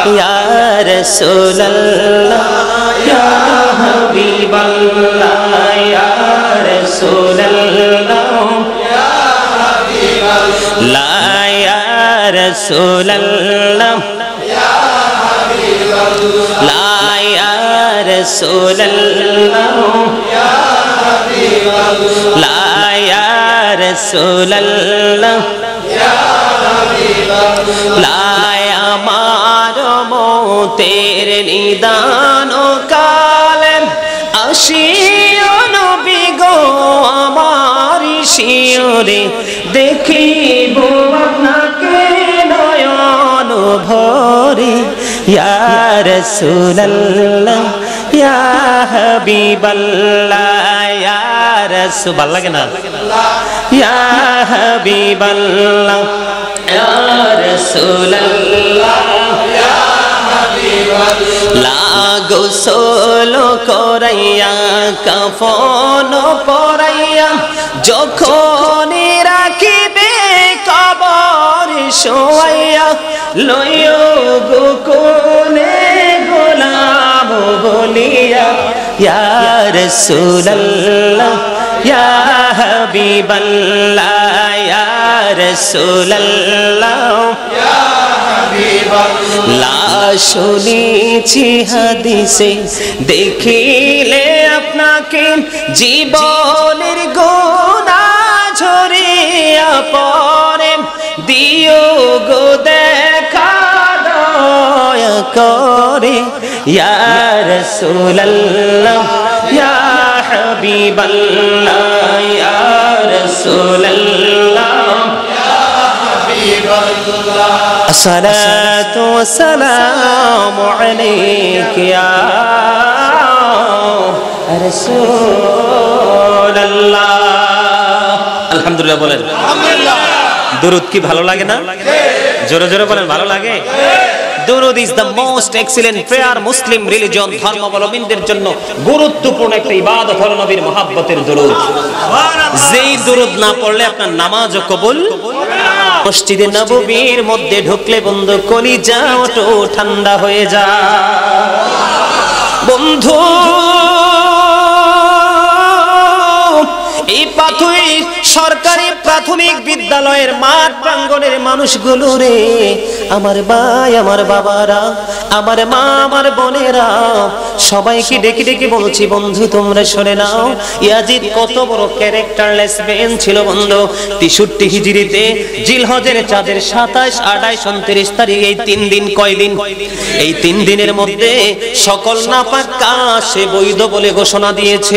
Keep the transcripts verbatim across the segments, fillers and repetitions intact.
ইয়া রাসূলুল্লাহ ইয়া হাবিবাল্লাহ ইয়া রাসূলুল্লাহ ইয়া হাবিবাল্লাহ ইয়া রাসূলুল্লাহ ইয়া হাবিবাল্লাহ ইয়া রাসূলুল্লাহ ইয়া হাবিবাল্লাহ ইয়া রাসূলুল্লাহ ইয়া হাবিবাল্লাহ আমার মতের নিদান কালে আসিও নবী গো আমার শিয়রে দেখিব আপনাকে নয়ন ভরে ইয়া রাসূলুল্লাহ ইয়া হাবিবাল্লাহ ইয়া রাসূল ভালো লাগে না ইয়া হাবিবাল্লাহ ইয়া রাসূলুল্লাহ ইয়া হাবিবাল্লাহ গোসল করাইয়া কাফন পরাইয়া যখন রাখিবে কবর শোয়াইয়া লইও গো কোনে গোলাম বলিয়া ইয়া রাসূলুল্লাহ ইয়া হাবিবাল্লাহ ইয়া রাসূলুল্লাহ ইয়া হাবিবাল্লাহ শুনেছি হাদিসে দেখিলে আপনাকে জীবনের গুনাহ ঝরিয়া পড়ে দিও গো দেখা দয়া করে ইয়া রাসূলুল্লাহ ইয়া হাবিবাল্লাহ ইয়া রাসূলুল্লাহ ইয়া হাবিবাল্লাহ الصلاة والسلام عليك يا رسول الله الحمد لله বলেন আলহামদুলিল্লাহ দরুদ কি ভালো লাগে না জোরে জোরে বলেন ভালো লাগে দুরুদ is the most excellent prayer Muslim religion ধর্মাবলম্বীদের জন্য গুরুত্বপূর্ণ একটা ইবাদত হলো নবীর মহব্বতের দুরুদ যেই দুরুদ না পড়লে আপনার নামাজও কবুল মসজিদে নববীর মধ্যে ঢুকলে বন্ধু কলিজা ওঠো ঠান্ডা হয়ে যায় বন্ধু এই প্রাথমিক সরকারি প্রাথমিক বিদ্যালয়ের মাঠ প্রাঙ্গণের মানুষগুলো রে আমার ভাই আমার বাবারা আমার মা আমার বোনেরা সবাইকে ডেকে ডেকে বলছি বন্ধু তোমরা শুনে নাও ইয়াজিদ কত বড় ক্যারেক্টারলেস ম্যান ছিল বন্ধু তেষট্টি হিজরিতে জিলহজের চাঁদের সাতাশ আঠাশ উনত্রিশ তারিখ এই তিন দিন কয় দিন এই তিন দিনের মধ্যে সকল নাপাক কাজ সে বৈধ বলে ঘোষণা দিয়েছে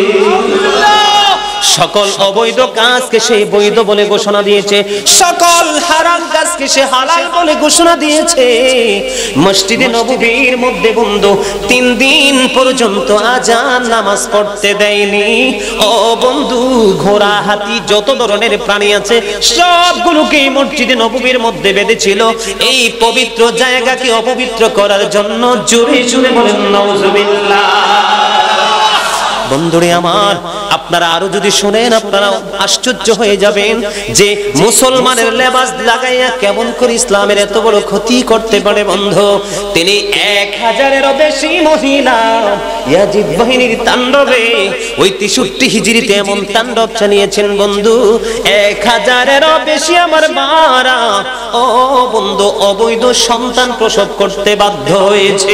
সকল অবৈধ কাজকে সে বৈধ বলে ঘোষণা দিয়েছে সকল হারাম কাজকে সে হালাল বলে ঘোষণা দিয়েছে মসজিদে নববীর মধ্যে বন্ধু তিন দিন পর্যন্ত আজান নামাজ পড়তে দেয়নি ও বন্ধু ঘোড়া হাতি যত ধরনের প্রাণী আছে সবগুলোকে মসজিদে নববীর মধ্যে বেঁধেছিল এই পবিত্র জায়গাকে অপবিত্র করার জন্য জোরে জোরে বলেন নাউজুবিল্লাহ বন্ধুরে আমার আপনারা আরো যদি শুনেন আপনারা আশ্চর্য হয়ে যাবেন যে মুসলমানের লেবাস লাগাইয়া কেমন করে ইসলামের এত বড় ক্ষতি করতে পারে বন্ধু তিনি এক হাজারেরও বেশি মহিলা ইয়াজিদ বাহিনীর তাণ্ডবে ওই তেষট্টি হিজরিতে এমন তাণ্ডব চালিয়েছেন বন্ধু এক হাজারেরও বেশি আমার মারা ও বন্ধু অবৈধ সন্তান প্রসব করতে বাধ্য হয়েছে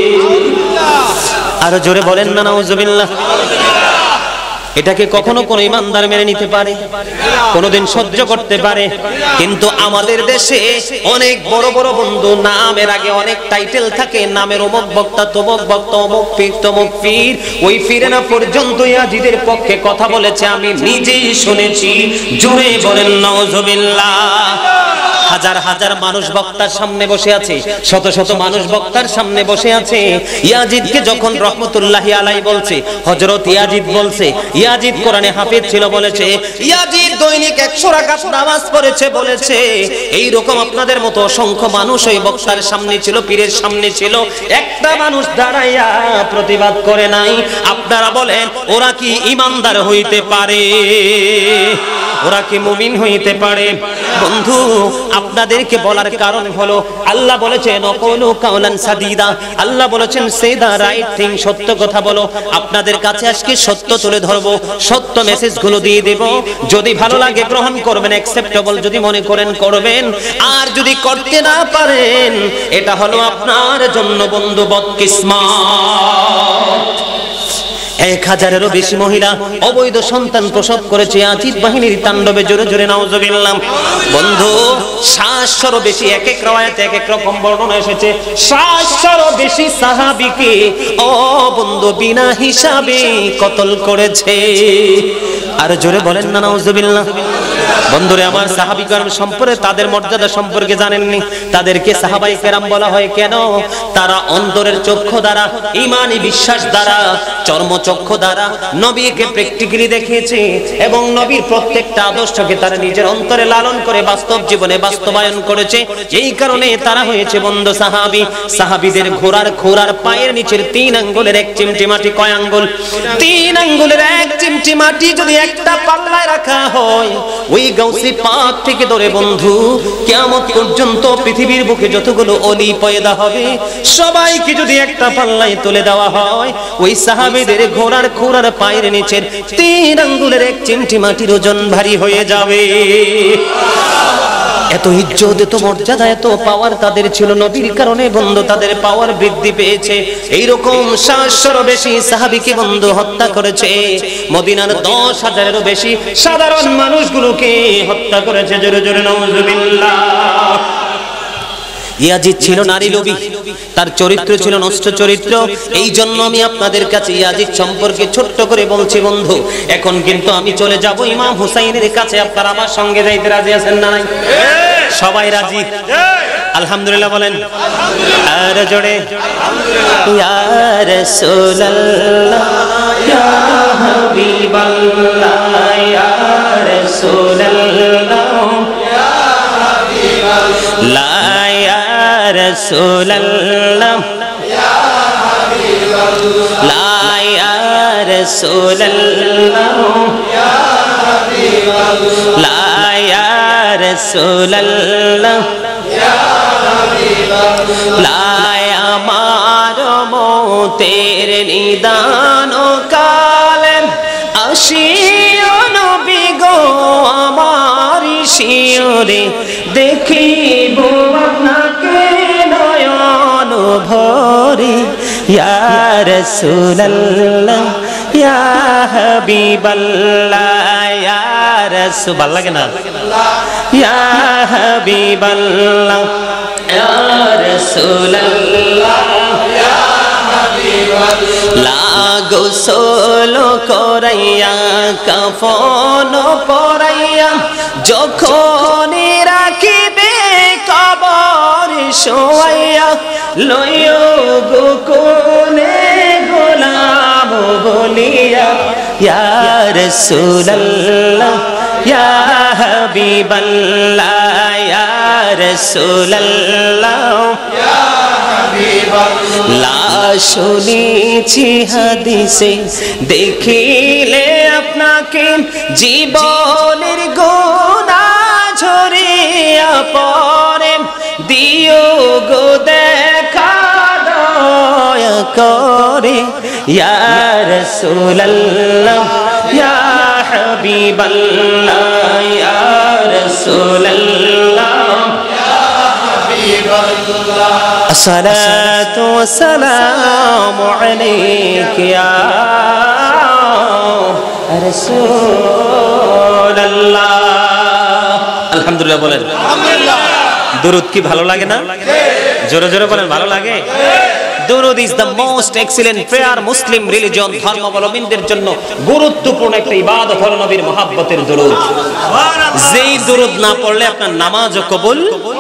আরো জোরে বলেন না নাউজুবিল্লাহ এটাকে কখনো কোন ইমানদার মেনে নিতে পারে কোনদিন সহ্য করতে পারে কিন্তু আমাদের দেশে অনেক বড় বড় বন্ধু নামের আগে অনেক টাইটেল থাকে নামের অমুক বক্তা তমুক বক্তা অমুক পীর তমুক পীর ওই পীর না পর্যন্ত ইয়াজিদের পক্ষে কথা বলেছে আমি নিজেই শুনেছি জোরে বলেন নাউজুবিল্লাহ হাজার হাজার মানুষ বক্তার সামনে বসে আছে শত শত মানুষ বক্তার সামনে বসে আছে ইয়াজিদকে যখন রহমতুল্লাহি আলাইহি বলছে হযরত ইয়াজিদ বলছে ইয়াজিদ কোরআনে হাফেজ ছিল বলেছে ইয়াজিদ দৈনিক একশো রাকাত নামাজ পড়েছে বলেছে এই রকম আপনাদের মতো অসংখ্য মানুষ ওই বক্তার সামনে ছিল পীরের সামনে ছিল একটা মানুষ দাঁড়াইয়া প্রতিবাদ করে নাই আপনারা বলেন ওরা কি ঈমানদার হইতে পারে ওরা কি মুমিন হইতে পারে? বন্ধু, আপনাদেরকে বলার কারণ হলো আল্লাহ বলেছেন ওয়াকুলু কাওলান সাদীদা, আল্লাহ বলেছেন সে দা রাইট থিং, সত্য কথা বলো। আপনাদের কাছে আজকে সত্য তুলে ধরবো, সত্য মেসেজগুলো দিয়ে দেব। যদি ভালো লাগে গ্রহণ করবেন, অ্যাকসেপ্টেবল যদি মনে করেন করবেন, আর যদি করতে না পারেন এটা হলো আপনার জন্য বন্ধু বদকিসমত। এক হাজারেরও বেশি মহিলা অবৈধ সন্তান প্রসব করেছে আজিদ বাহিনীর তাণ্ডবে। জোরে জোরে নাউজুবিল্লাহ। বন্ধু, সাতশোরও বেশি, এক এক রাওয়ায়াতে এক এক রকম বর্ণনা এসেছে, সাতশোরও বেশি সাহাবীকে ও বন্ধু বিনা হিসাবে কতল করেছে। আর জোরে বলেন না নাউজুবিল্লাহ। বন্ধুরে আমার, সাহাবী কেরাম সম্পর্কে, তাদের মর্যাদা সম্পর্কে জানেননি? তাদেরকে সাহাবায়ে কেরাম বলা হয় কেন? তারা অন্তরের চক্ষু দ্বারা, ঈমানি বিশ্বাস দ্বারা, চর্মচক্ষু দ্বারা নবীকে প্র্যাকটিক্যালি দেখিয়েছে এবং নবীর প্রত্যেকটা আদর্শকে তারা নিজের অন্তরে লালন করে বাস্তব জীবনে বাস্তবায়ন করেছে। এই কারণে তারা হয়েছে বন্ধু সাহাবী। সাহাবীদের ঘোড়ার খোরার পায়ের নিচের তিন আঙ্গুলের এক চিমটি মাটি কয় আঙ্গুল? তিন আঙ্গুলের এক চিমটি মাটি যদি একটা পাল্লায় রাখা হয়, ওই গাউসি পাক থেকে ধরে বন্ধু কিয়ামত পর্যন্ত পৃথিবীর বুকে যতগুলো অলি পয়দা হবে সবাইকে যদি একটা পাল্লায় তুলে দেওয়া হয়, ওই সাহাবীদের ঘোড়ার খোরার পায়ের নিচের তিন আঙ্গুলের এক চিমটি মাটির ওজন ভারী হয়ে যাবে। এত ইজ্জত, এত মর্যাদা, এত পাওয়ার তাদের ছিল নবীর কারণে বন্ধু তাদের পাওয়ার বৃদ্ধি পেয়েছে। এইরকম সাতশোরও বেশি সাহাবীকে বন্ধু হত্যা করেছে। মদিনার দশ হাজারেরও বেশি সাধারণ মানুষগুলোকে হত্যা করেছে। জোরে জোরে নাউজুবিল্লাহ। ইয়াজিদ ছিল নারী লোভী, তার চরিত্র ছিল নষ্ট চরিত্র। এই জন্য আমি আপনাদের কাছে ইয়াজিদ সম্পর্কে ছোট্ট করে বলছি বন্ধু। এখন কিন্তু আমি চলে যাব ইমাম হুসাইনের কাছে। আপনারা আমার সঙ্গে যাইতে রাজি আছেন না নাই? সবাই রাজি? আলহামদুলিল্লাহ বলেন। আর জোরে ইয়া রাসূলুল্লাহ ইয়া হাবিবাল্লাহ ইয়া রাসূলুল্লাহ ইয়া হাবিবাল্লাহ রাসূলুল্লাহ ইয়া হাবিবাল্লাহ ইয়া রাসূলুল্লাহ ইয়া হাবিবাল্লাহ ইয়া রাসূলুল্লাহ ইয়া হাবিবাল্লাহ আমার মতের নিদান কালে আসিও নবী গো আমার শিয়রে দেখিব আপনাকে নয়ন ভরে ইয়া রাসূলুল্লাহ ইয়া হাবিবাল্লাহ ইয়া রাসূল। ভালো লাগে না? ইয়া হাবিবাল্লাহ ইয়া রাসূলুল্লাহ ইয়া হাবিবাল্লাহ গোসল করাইয়া কাফন পরাইয়া যখন রাখিবে কবর শোয়াইয়া লইও গো কোনে গোলাম বলিয়া ইয়া রাসূলুল্লাহ ইয়া হাবিবাল্লাহ ইয়া রাসূলুল্লাহ ইয়া হাবিবাল্লাহ। শুনেছি হাদিসে দেখিলে আপনাকে জীবনের গুনাহ ঝরিয়া পড়ে দিও গো দেখা দয়া করে ইয়া রাসূলুল্লাহ ইয়া হাবিবাল্লাহ ইয়া রাসূলুল্লাহ ইয়া হাবিবাল্লাহ। আসসালাতু ওয়াসসালামু আলাইকা ইয়া রাসূলুল্লাহ। আলহামদুলিল্লাহ বলেন। আলহামদুলিল্লাহ। দুরূদ কি ভালো লাগে না? জোরে জোরে বলেন, ভালো লাগে? দুরূদ is the most excellent prayer Muslim religion. ধর্মাবলম্বীদের জন্য গুরুত্বপূর্ণ একটা ইবাদত হলো নবীর মহব্বতের দুরূদ। যেই দুরূদ না পড়লে আপনার নামাজও কবুল